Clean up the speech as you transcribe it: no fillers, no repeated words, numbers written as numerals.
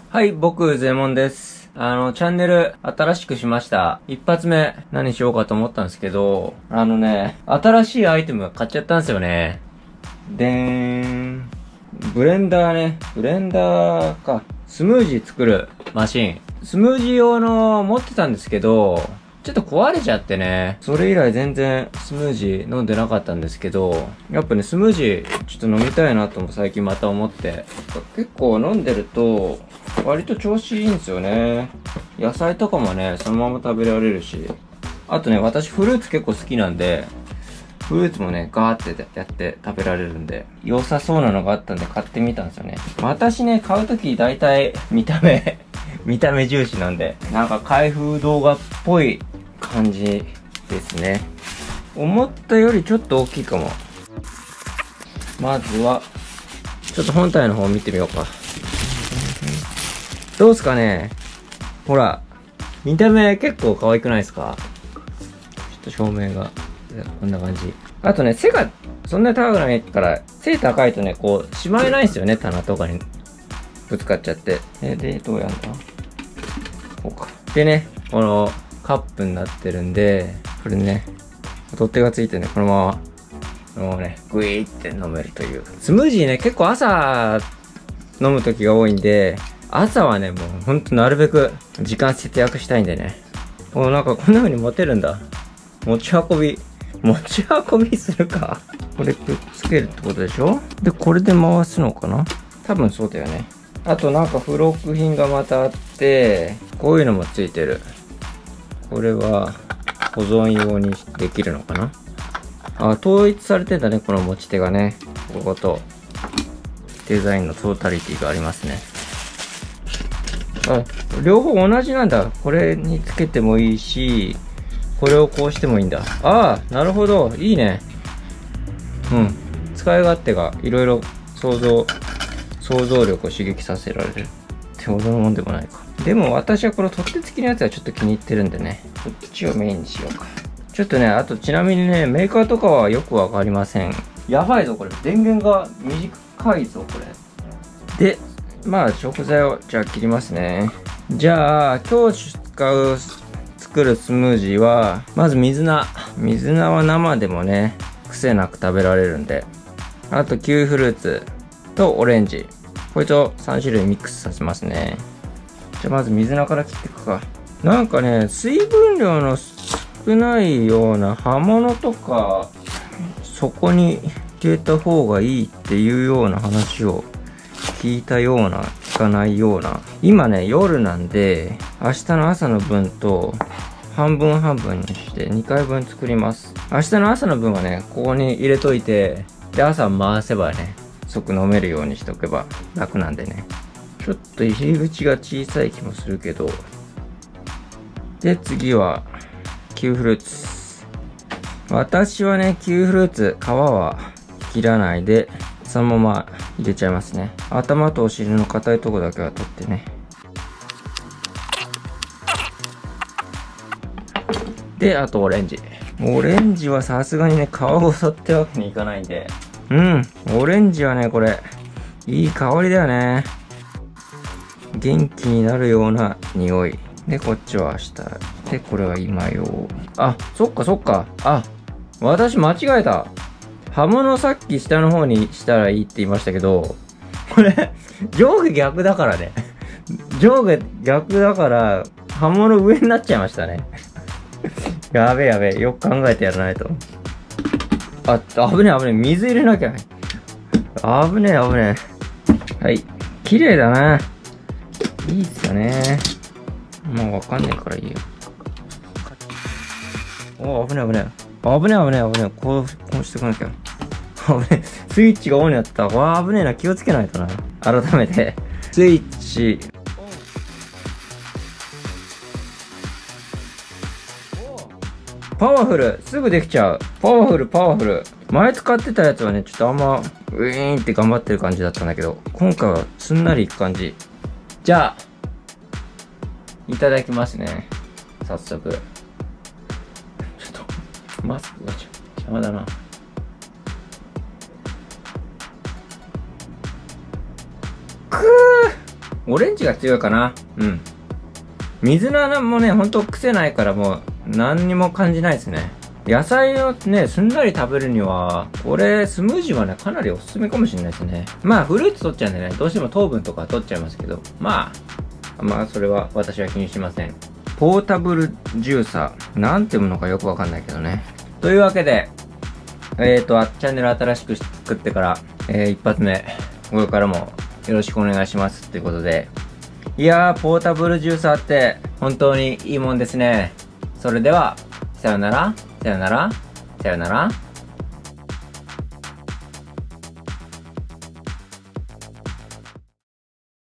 はい、僕、ゼモンです。チャンネル新しくしました。一発目、何しようかと思ったんですけど、新しいアイテム買っちゃったんですよね。でーん。ブレンダーね。ブレンダーか。スムージー作るマシン。スムージー用の持ってたんですけど、ちょっと壊れちゃってね。それ以来全然スムージー飲んでなかったんですけど、やっぱね、スムージーちょっと飲みたいなとも最近また思って。結構飲んでると、割と調子いいんですよね。野菜とかもね、そのまま食べられるし。あとね、私フルーツ結構好きなんで、フルーツもね、ガーってやって食べられるんで、良さそうなのがあったんで買ってみたんですよね。私ね、買うとき大体見た目重視なんで、なんか開封動画っぽい感じですね。思ったよりちょっと大きいかも。まずは、ちょっと本体の方見てみようか。どうすかね？ほら、見た目結構可愛くないですか？ちょっと照明が、こんな感じ。あとね、背がそんなに高くないから、背高いとね、こう、しまえないんですよね、棚とかにぶつかっちゃって。で、どうやんだ？こうか。でね、このカップになってるんで、これね、取っ手がついてね、このまま、もうね、グイーって飲めるという。スムージーね、結構朝飲む時が多いんで、朝はね、もうほんとなるべく時間節約したいんでね。なんかこんな風に持てるんだ。持ち運びするか。これくっつけるってことでしょ？で、これで回すのかな？多分そうだよね。あとなんか付録品がまたあって、こういうのもついてる。これは保存用にできるのかな？統一されてんだね、この持ち手がね。こことデザインのトータリティがありますね。両方同じなんだ。これにつけてもいいし、これをこうしてもいいんだ。なるほど。いいね。うん。使い勝手がいろいろ想像力を刺激させられる。ってほどのもんでもないか。でも私はこの取っ手付きのやつはちょっと気に入ってるんでね。こっちをメインにしようか。ちょっとね、あとちなみにね、メーカーとかはよくわかりません。やばいぞ、これ。電源が短いぞ、これ。で、まあ食材をじゃあ切りますね。じゃあ今日作るスムージーはまず水菜は生でもね癖なく食べられるんで、あとキウイフルーツとオレンジ、こいつを3種類ミックスさせますね。じゃあまず水菜から切っていくか。なんかね、水分量の少ないような葉物とかそこに入れた方がいいっていうような話を聞いたような聞かないような。今ね、夜なんで明日の朝の分と半分にして2回分作ります。明日の朝の分はね、ここに入れといて、で朝回せばね即飲めるようにしておけば楽なんでね。ちょっと入り口が小さい気もするけど。で次はキウイフルーツ。私はね、キウイフルーツ皮は切らないでそのまま入れちゃいますね。頭とお尻の硬いとこだけは取ってね。で、あとオレンジ。オレンジはさすがにね、皮ごとってわけにいかないんで。オレンジはね、これ、いい香りだよね。元気になるような匂い。で、こっちは明日。で、これは今用。そっか。私間違えた。葉物さっき下の方にしたらいいって言いましたけど、これ、上下逆だからね。上下逆だから、葉物上になっちゃいましたね。やべえ。よく考えてやらないと。危ねえ。水入れなきゃ。危ねえ。はい。綺麗だな。いいっすよね。もうわかんないからいいよ。危ねえ。こうしてこなきゃ。スイッチがオンになってた。危ねえな。気をつけないとな。改めて。スイッチ。パワフル。すぐできちゃう。パワフル。前使ってたやつはね、ちょっとあんま、ウィーンって頑張ってる感じだったんだけど、今回はすんなりいく感じ。じゃあ、いただきますね。早速。ちょっと、マスクが邪魔だな。 オレンジが強いかな。うん。水菜もね、ほんと癖ないからもう、何にも感じないですね。野菜をね、すんなり食べるには、これ、スムージーはね、かなりおすすめかもしれないですね。まあ、フルーツ取っちゃうんでね、どうしても糖分とか取っちゃいますけど、まあ、それは私は気にしません。ポータブルジューサー。なんていうものかよくわかんないけどね。というわけで、チャンネル新しく作ってから、一発目、これからもよろしくお願いしますっていうことで。いやー、ポータブルジューサーって本当にいいもんですね。それでは、さよなら、さよなら、さよなら。